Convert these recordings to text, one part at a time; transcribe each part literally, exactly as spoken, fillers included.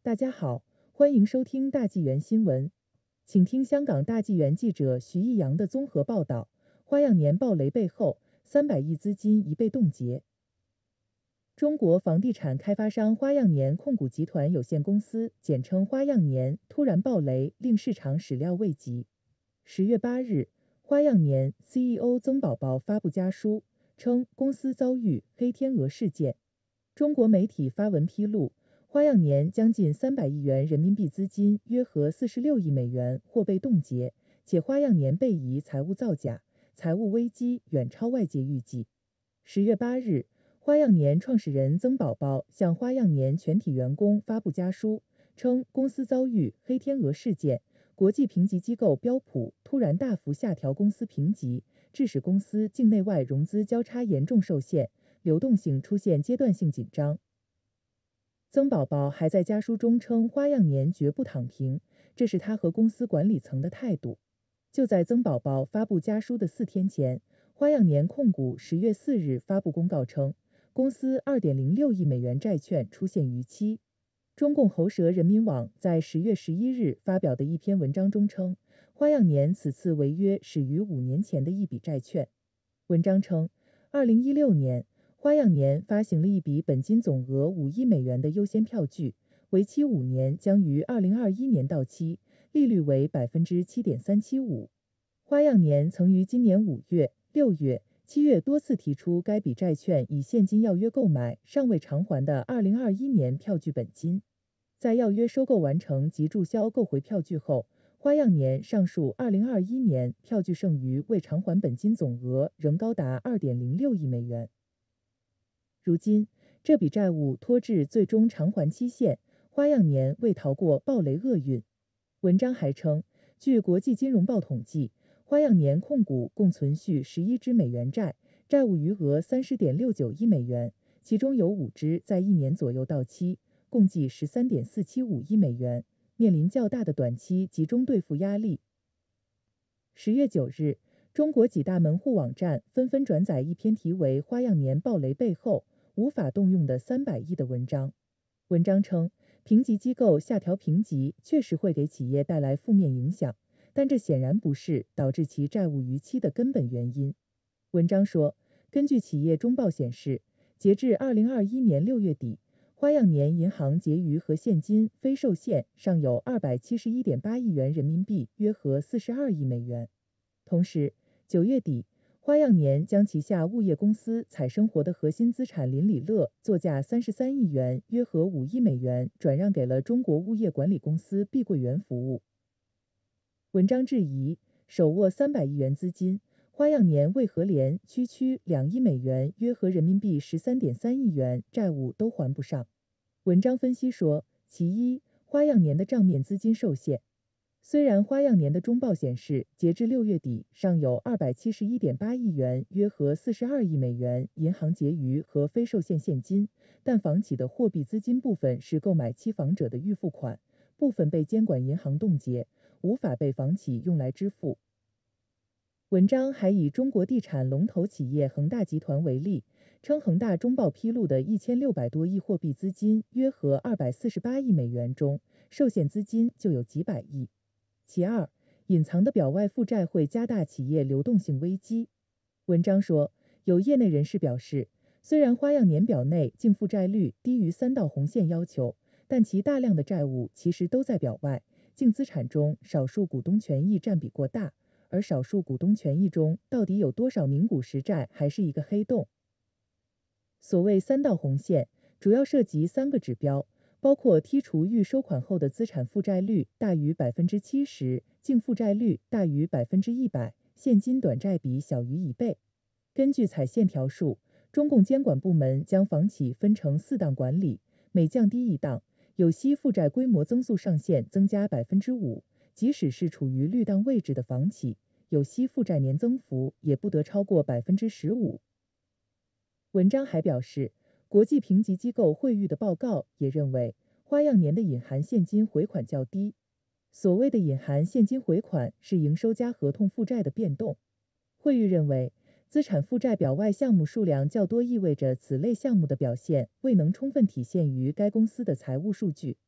大家好，欢迎收听大纪元新闻，请听香港大纪元记者徐艺阳的综合报道。花样年暴雷背后，三百亿资金已被冻结。中国房地产开发商花样年控股集团有限公司（简称花样年）突然暴雷，令市场始料未及。十月八日，花样年 C E O 曾宝宝发布家书，称公司遭遇黑天鹅事件。中国媒体发文披露，花样年将近三百亿元人民币资金，约合四十六亿美元或被冻结，且花样年被疑财务造假，财务危机远超外界预计。十月八日，花样年创始人曾宝宝向花样年全体员工发布家书，称公司遭遇黑天鹅事件，国际评级机构标普突然大幅下调公司评级，致使公司境内外融资交叉严重受限，流动性出现阶段性紧张。曾宝宝还在家书中称，花样年绝不躺平，这是他和公司管理层的态度。就在曾宝宝发布家书的四天前，花样年控股十月四日发布公告称，公司二点零六亿美元债券出现逾期。中共喉舌人民网在十月十一日发表的一篇文章中称，花样年此次违约始于五年前的一笔债券。文章称，二零一六年，花样年发行了一笔本金总额五亿美元的优先票据，为期五年，将于二零二一年到期，利率为百分之七点三七五。花样年曾于今年五月、六月、七月多次提出该笔债券以现金要约购买尚未偿还的二零二一年票据本金。在要约收购完成及注销购回票据后，花样年上述二零二一年票据剩余未偿还本金总额仍高达二点零六亿美元。如今，这笔债务拖至最终偿还期限，花样年未逃过暴雷厄运。文章还称，据国际金融报统计，花样年控股共存续十一支美元债，债务余额三十点六九亿美元，其中有五支在一年左右到期，共计十三点四七五亿美元，面临较大的短期集中兑付压力。十月九日，中国几大门户网站纷纷转载一篇题为《花样年暴雷背后无法动用的三百亿》的文章。文章称，评级机构下调评级确实会给企业带来负面影响，但这显然不是导致其债务逾期的根本原因。文章说，根据企业中报显示，截至二零二一年六月底，花样年银行结余和现金非受限尚有二百七十一点八亿元人民币，约合四十二亿美元。同时，九月底，花样年将旗下物业公司彩生活的核心资产邻里乐作价三十三亿元，约合五亿美元，转让给了中国物业管理公司碧桂园服务。文章质疑，手握三百亿元资金，花样年为何连区区两亿美元，约合人民币十三点三亿元债务都还不上？文章分析说，其一，花样年的账面资金受限。虽然花样年的中报显示，截至六月底尚有二百七十一点八亿元，约合四十二亿美元银行结余和非受限现金，但房企的货币资金部分是购买期房者的预付款，部分被监管银行冻结，无法被房企用来支付。文章还以中国地产龙头企业恒大集团为例，称恒大中报披露的一千六百多亿货币资金，约合二百四十八亿美元中，受限资金就有几百亿。其二，隐藏的表外负债会加大企业流动性危机。文章说，有业内人士表示，虽然花样年表内净负债率低于三道红线要求，但其大量的债务其实都在表外，净资产中少数股东权益占比过大，而少数股东权益中到底有多少名股实债还是一个黑洞。所谓三道红线，主要涉及三个指标，包括剔除预收款后的资产负债率大于百分之七十，净负债率大于百分之一百，现金短债比小于一倍。根据彩线条数，中共监管部门将房企分成四档管理，每降低一档，有息负债规模增速上限增加百分之五，即使是处于绿档位置的房企，有息负债年增幅也不得超过百分之十五。文章还表示，国际评级机构惠誉的报告也认为，花样年的隐含现金回款较低。所谓的隐含现金回款是营收加合同负债的变动。惠誉认为，资产负债表外项目数量较多，意味着此类项目的表现未能充分体现于该公司的财务数据。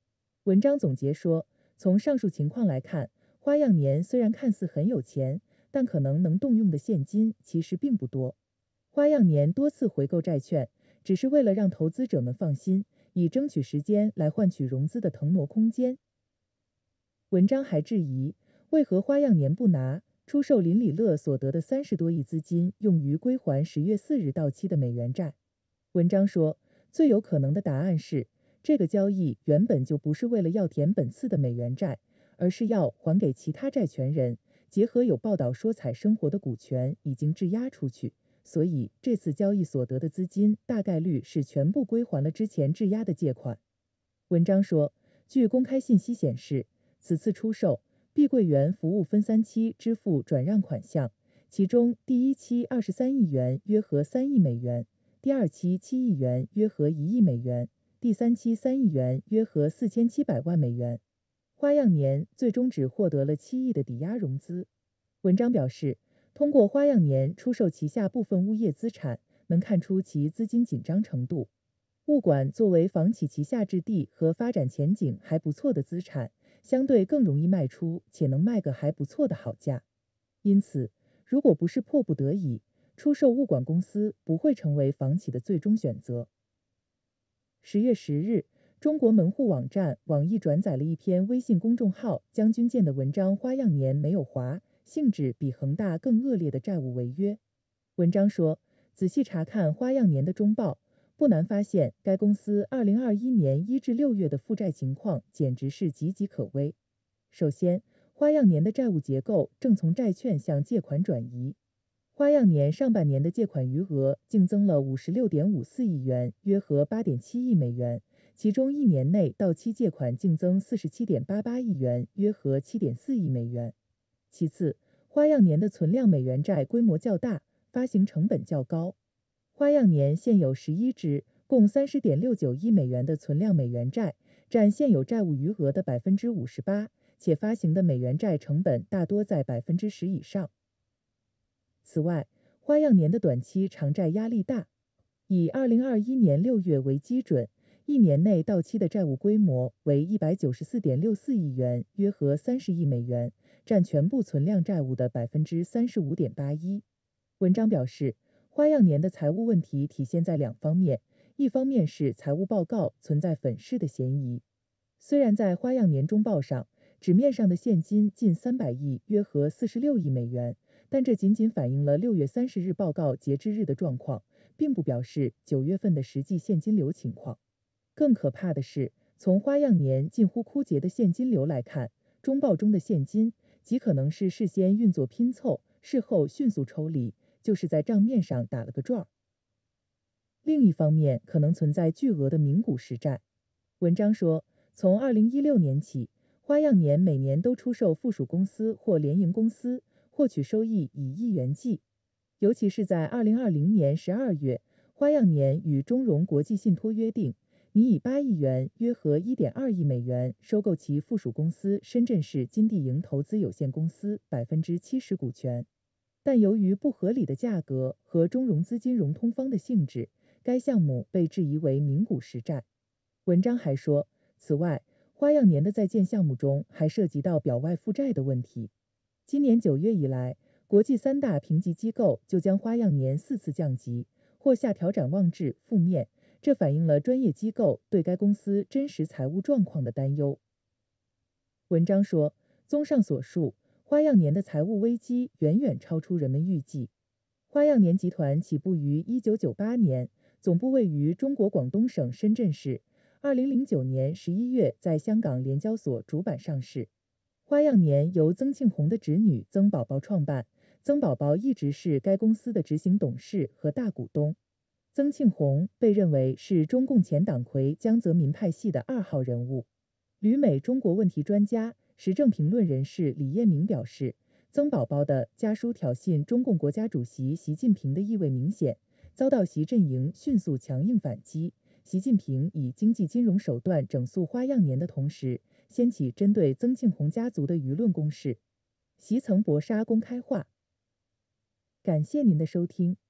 文章总结说，从上述情况来看，花样年虽然看似很有钱，但可能能动用的现金其实并不多。花样年多次回购债券，只是为了让投资者们放心，以争取时间来换取融资的腾挪空间。文章还质疑，为何花样年不拿出售林里乐所得的三十多亿资金用于归还十月四日到期的美元债？文章说，最有可能的答案是，这个交易原本就不是为了要填本次的美元债，而是要还给其他债权人，结合有报道说彩生活的股权已经质押出去，所以这次交易所得的资金大概率是全部归还了之前质押的借款。文章说，据公开信息显示，此次出售，碧桂园服务分三期支付转让款项，其中第一期二十三亿元，约合三亿美元；第二期七亿元，约合一亿美元；第三期三亿元，约合四千七百万美元。花样年最终只获得了七亿的抵押融资。文章表示，通过花样年出售旗下部分物业资产，能看出其资金紧张程度。物管作为房企旗下质地和发展前景还不错的资产，相对更容易卖出，且能卖个还不错的好价。因此，如果不是迫不得已，出售物管公司不会成为房企的最终选择。十月十日，中国门户网站网易转载了一篇微信公众号将军建的文章，花样年没有还，性质比恒大更恶劣的债务违约。文章说，仔细查看花样年的中报，不难发现，该公司二零二一年一至六月的负债情况简直是岌岌可危。首先，花样年的债务结构正从债券向借款转移。花样年上半年的借款余额净增了五十六点五四亿元，约合八点七亿美元，其中一年内到期借款净增四十七点八八亿元，约合七点四亿美元。其次，花样年的存量美元债规模较大，发行成本较高。花样年现有十一支，共三十点六九亿美元的存量美元债，占现有债务余额的百分之五十八，且发行的美元债成本大多在百分之十以上。此外，花样年的短期偿债压力大，以二零二一年六月为基准，一年内到期的债务规模为一百九十四点六四亿元，约合三十亿美元，占全部存量债务的百分之三十五点八一。文章表示，花样年的财务问题体现在两方面，一方面是财务报告存在粉饰的嫌疑。虽然在花样年中报上，纸面上的现金近三百亿，约合四十六亿美元，但这仅仅反映了六月三十日报告截至日的状况，并不表示九月份的实际现金流情况。更可怕的是，从花样年近乎枯竭的现金流来看，中报中的现金极可能是事先运作拼凑，事后迅速抽离，就是在账面上打了个转儿。另一方面，可能存在巨额的名股实债。文章说，从二零一六年起，花样年每年都出售附属公司或联营公司，获取收益以亿元计。尤其是在二零二零年十二月，花样年与中融国际信托约定，拟以八亿元，约合一点二亿美元，收购其附属公司深圳市金地营投资有限公司百分之七十股权。但由于不合理的价格和中融资金融通方的性质，该项目被质疑为名股实债。文章还说，此外，花样年的在建项目中还涉及到表外负债的问题。今年九月以来，国际三大评级机构就将花样年四次降级或下调展望至负面，这反映了专业机构对该公司真实财务状况的担忧。文章说，综上所述，花样年的财务危机远远超出人们预计。花样年集团起步于一九九八年，总部位于中国广东省深圳市。二零零九年十一月在香港联交所主板上市。花样年由曾庆红的侄女曾宝宝创办，曾宝宝一直是该公司的执行董事和大股东。曾庆红被认为是中共前党魁江泽民派系的二号人物。旅美中国问题专家、时政评论人士李彦明表示，曾宝宝的家书挑衅中共国家主席习近平的意味明显，遭到习阵营迅速强硬反击。习近平以经济金融手段整肃花样年的同时，掀起针对曾庆红家族的舆论攻势。习曾搏杀公开化。感谢您的收听。